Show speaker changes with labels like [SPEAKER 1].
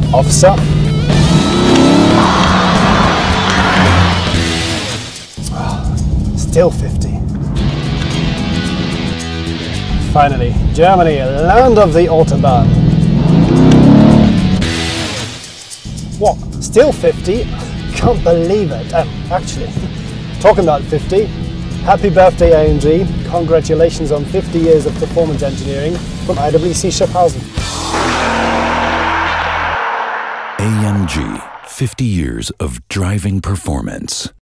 [SPEAKER 1] Officer. Still 50. Finally, Germany, land of the Autobahn. What? Still 50? Can't believe it. Actually, talking about 50, happy birthday AMG. Congratulations on 50 years of performance engineering from IWC Schaffhausen.
[SPEAKER 2] AMG, 50 years of driving performance.